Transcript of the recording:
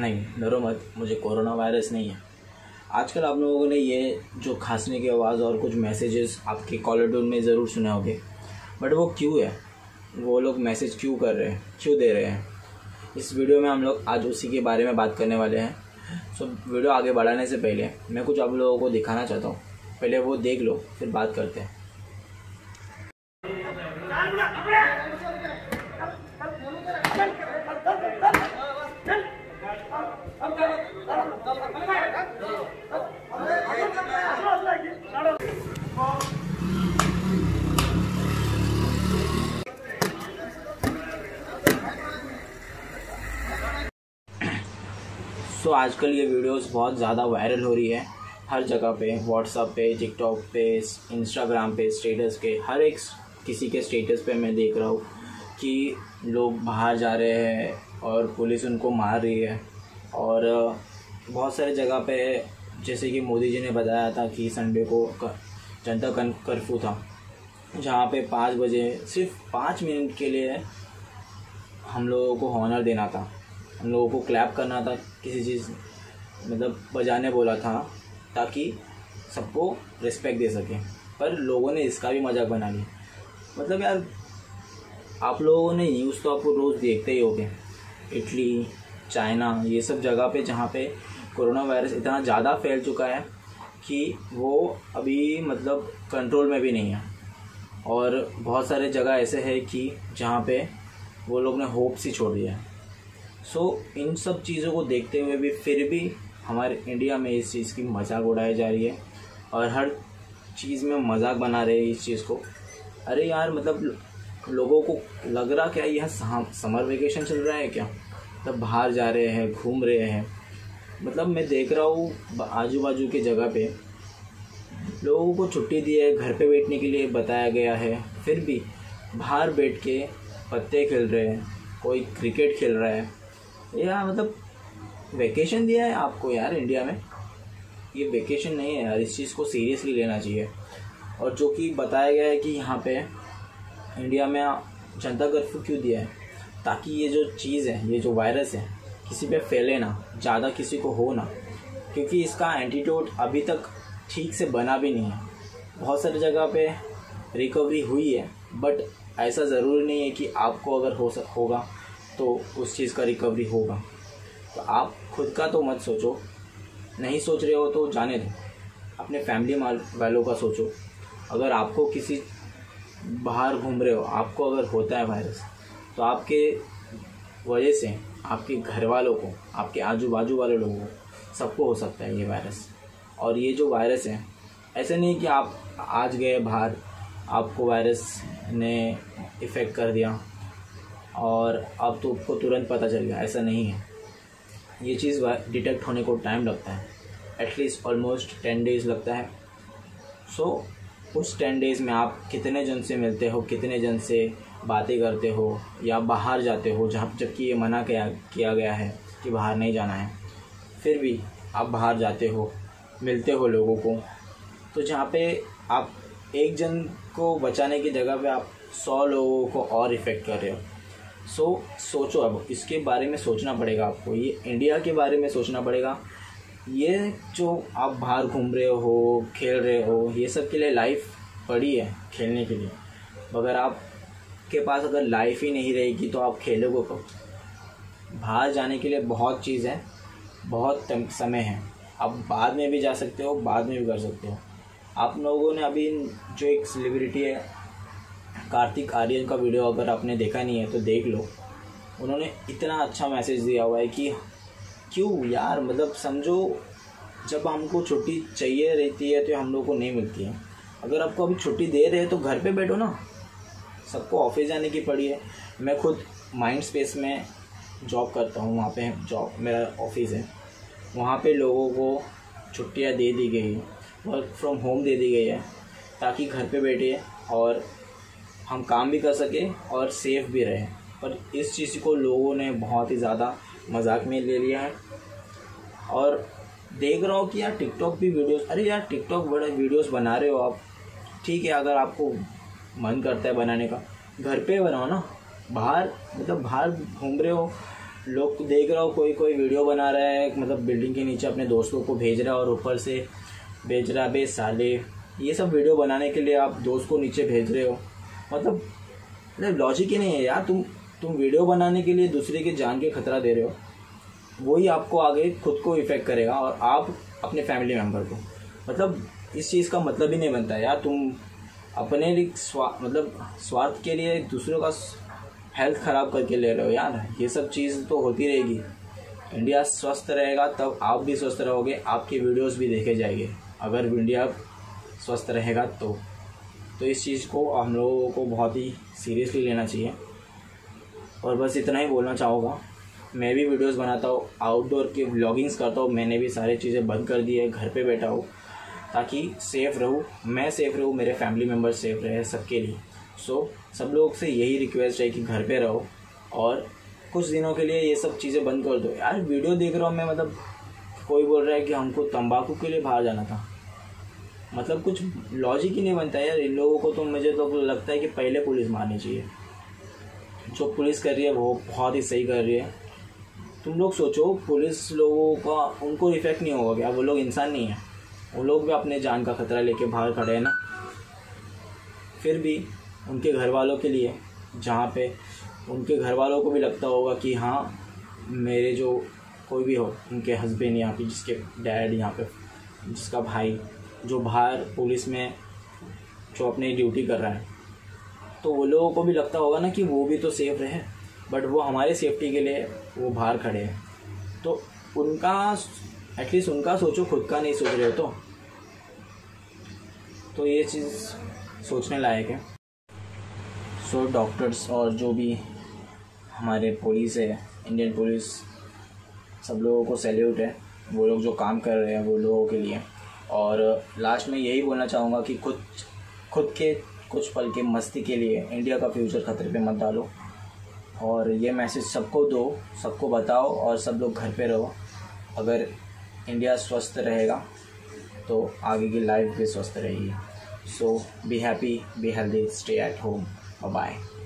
नहीं, डरो मत, मुझे कोरोना वायरस नहीं है। आजकल आप लोगों ने ये जो खांसने की आवाज़ और कुछ मैसेजेस आपके कॉलर टोन में ज़रूर सुने होंगे, बट वो क्यों है? वो लोग मैसेज क्यों कर रहे हैं, क्यों दे रहे हैं? इस वीडियो में हम लोग आज उसी के बारे में बात करने वाले हैं। सो वीडियो आगे बढ़ाने से पहले मैं कुछ आप लोगों को दिखाना चाहता हूँ। पहले वो देख लो, फिर बात करते हैं। सो आजकल ये वीडियोस बहुत ज़्यादा वायरल हो रही है हर जगह पे, व्हाट्सएप पे, टिकटॉक पे, इंस्टाग्राम पे, स्टेटस के हर एक किसी के स्टेटस पे मैं देख रहा हूँ कि लोग बाहर जा रहे हैं और पुलिस उनको मार रही है। और बहुत सारे जगह पे, जैसे कि मोदी जी ने बताया था कि संडे को जनता कर्फ्यू था, जहाँ पे 5 बजे सिर्फ 5 मिनट के लिए हम लोगों को हॉनर देना था, हम लोगों को क्लैप करना था, किसी चीज़ मतलब बजाने बोला था ताकि सबको रिस्पेक्ट दे सके। पर लोगों ने इसका भी मजाक बना लिया। मतलब यार, आप लोगों ने न्यूज़ तो आपको रोज़ देखते ही होंगे, इटली, चाइना, ये सब जगह पे जहाँ पे कोरोना वायरस इतना ज़्यादा फैल चुका है कि वो अभी मतलब कंट्रोल में भी नहीं है। और बहुत सारे जगह ऐसे है कि जहाँ पे वो लोग ने होप्स ही छोड़ दिया है। सो इन सब चीज़ों को देखते हुए भी फिर भी हमारे इंडिया में इस चीज़ की मजाक उड़ाई जा रही है और हर चीज़ में मजाक बना रहे हैं इस चीज़ को। अरे यार, मतलब लोगों को लग रहा क्या यह समर वेकेशन चल रहा है क्या? मतलब बाहर जा रहे हैं, घूम रहे हैं। मतलब मैं देख रहा हूँ आजू बाजू के जगह पे लोगों को छुट्टी दी है, घर पे बैठने के लिए बताया गया है, फिर भी बाहर बैठ के पत्ते खेल रहे हैं, कोई क्रिकेट खेल रहा है। या मतलब वैकेशन दिया है आपको यार इंडिया में, ये वैकेशन नहीं है यार। इस चीज़ को सीरियसली लेना चाहिए। और जो कि बताया गया है कि यहाँ पे इंडिया में जनता कर्फ्यू क्यों दिया है, ताकि ये जो चीज़ है, ये जो वायरस है, किसी पे फैले ना, ज़्यादा किसी को हो ना, क्योंकि इसका एंटीडोट अभी तक ठीक से बना भी नहीं है। बहुत सारी जगह पे रिकवरी हुई है, बट ऐसा ज़रूरी नहीं है कि आपको अगर होगा तो उस चीज़ का रिकवरी होगा। तो आप खुद का तो मत सोचो, नहीं सोच रहे हो तो जाने दो, अपने फैमिली वालों का सोचो। अगर आपको किसी बाहर घूम रहे हो, आपको अगर होता है वायरस, तो आपके वजह से आपके घर वालों को, आपके आजू बाजू वाले लोगों को, सबको हो सकता है ये वायरस। और ये जो वायरस है, ऐसा नहीं कि आप आज गए बाहर, आपको वायरस ने इफ़ेक्ट कर दिया और अब तो आपको तुरंत पता चल गया, ऐसा नहीं है। ये चीज़ डिटेक्ट होने को टाइम लगता है, एटलीस्ट ऑलमोस्ट 10 डेज़ लगता है। सो उस 10 डेज़ में आप कितने जन से मिलते हो, कितने जन से बातें करते हो, या बाहर जाते हो जबकि ये मना किया गया है कि बाहर नहीं जाना है, फिर भी आप बाहर जाते हो, मिलते हो लोगों को। तो जहाँ पे आप एक जन को बचाने की जगह पे आप 100 लोगों को और इफ़ेक्ट कर रहे हो। सोचो, अब इसके बारे में सोचना पड़ेगा आपको, ये इंडिया के बारे में सोचना पड़ेगा। ये जो आप बाहर घूम रहे हो, खेल रहे हो, ये सब के लिए लाइफ पड़ी है खेलने के लिए। मगर आपके पास अगर लाइफ ही नहीं रहेगी तो आप खेलोगे कब? बाहर जाने के लिए बहुत चीज़ है, बहुत समय है, आप बाद में भी जा सकते हो, बाद में भी कर सकते हो। आप लोगों ने अभी जो एक सेलिब्रिटी है कार्तिक आर्यन का वीडियो अगर आपने देखा नहीं है तो देख लो। उन्होंने इतना अच्छा मैसेज दिया हुआ है कि क्यों यार, मतलब समझो, जब हमको छुट्टी चाहिए रहती है तो हम लोग को नहीं मिलती है। अगर आपको अभी छुट्टी दे रहे हैं तो घर पे बैठो ना, सबको ऑफिस जाने की पड़ी है। मैं खुद माइंड स्पेस में जॉब करता हूँ, वहाँ पे जॉब मेरा ऑफिस है, वहाँ पे लोगों को छुट्टियाँ दे दी गई, वर्क फ्रॉम होम दे दी गई है, ताकि घर पे बैठे और हम काम भी कर सकें और सेफ़ भी रहें। पर इस चीज़ को लोगों ने बहुत ही ज़्यादा मजाक में ले लिया है। और देख रहा हूँ कि यार टिकटॉक भी वीडियोस, अरे यार टिकटॉक बड़े वीडियोस बना रहे हो आप, ठीक है, अगर आपको मन करता है बनाने का, घर पे बनाओ ना। बाहर मतलब बाहर घूम रहे हो लोग देख रहा हो कोई कोई वीडियो बना रहा है, मतलब बिल्डिंग के नीचे अपने दोस्तों को भेज रहा है और ऊपर से भेज रहा है बे साले, ये सब वीडियो बनाने के लिए आप दोस्त को नीचे भेज रहे हो। मतलब लॉजिक ही नहीं है यार। तुम वीडियो बनाने के लिए दूसरे की जान के खतरा दे रहे हो, वही आपको आगे खुद को इफ़ेक्ट करेगा और आप अपने फैमिली मेम्बर को। मतलब इस चीज़ का मतलब ही नहीं बनता यार। तुम अपने लिए स्वार्थ के लिए दूसरों का हेल्थ ख़राब करके ले रहे हो यार। ये सब चीज़ तो होती रहेगी। इंडिया स्वस्थ रहेगा तब आप भी स्वस्थ रहोगे, आपके वीडियोस भी देखे जाएंगे। अगर इंडिया स्वस्थ रहेगा तो इस चीज़ को हम लोगों को बहुत ही सीरियसली लेना चाहिए। और बस इतना ही बोलना चाहूँगा। मैं भी वीडियोस बनाता हूँ, आउटडोर की व्लॉगिंग्स करता हूँ। मैंने भी सारी चीज़ें बंद कर दी है, घर पे बैठा हूँ ताकि सेफ़ रहूँ, मैं सेफ़ रहूँ, मेरे फैमिली मेम्बर सेफ़ रहे, सबके लिए। सब लोग से यही रिक्वेस्ट है कि घर पे रहो और कुछ दिनों के लिए ये सब चीज़ें बंद कर दो यार। वीडियो देख रहा हूँ मैं, मतलब कोई बोल रहा है कि हमको तंबाकू के लिए बाहर जाना था। मतलब कुछ लॉजिक ही नहीं बनता यार इन लोगों को। तो मुझे तो लगता है कि पहले पुलिस मारनी चाहिए। जो पुलिस कर रही है वो बहुत ही सही कर रही है। तुम लोग सोचो, पुलिस लोगों का उनको इफेक्ट नहीं होगा क्या? वो लोग इंसान नहीं है, वो लोग भी अपने जान का खतरा लेके बाहर खड़े हैं ना। फिर भी उनके घर वालों के लिए, जहाँ पे उनके घर वालों को भी लगता होगा कि हाँ मेरे जो कोई भी हो, उनके हस्बैंड यहाँ पे, जिसके डैड यहाँ पे, जिसका भाई जो बाहर पुलिस में जो अपनी ड्यूटी कर रहा है, तो वो लोगों को भी लगता होगा ना कि वो भी तो सेफ़ रहे। बट वो हमारे सेफ्टी के लिए वो बाहर खड़े हैं। तो उनका एटलीस्ट उनका सोचो, खुद का नहीं सोच रहे हो तो ये चीज़ सोचने लायक है। डॉक्टर्स और जो भी हमारे पुलिस है, इंडियन पुलिस, सब लोगों को सैल्यूट है। वो लोग जो काम कर रहे हैं वो लोगों के लिए। और लास्ट में यही बोलना चाहूँगा कि खुद के कुछ पल के मस्ती के लिए इंडिया का फ्यूचर खतरे पे मत डालो। और ये मैसेज सबको दो, सबको बताओ और सब लोग घर पे रहो। अगर इंडिया स्वस्थ रहेगा तो आगे की लाइफ भी स्वस्थ रहेगी। Be happy, be healthy, stay at home. Bye-bye.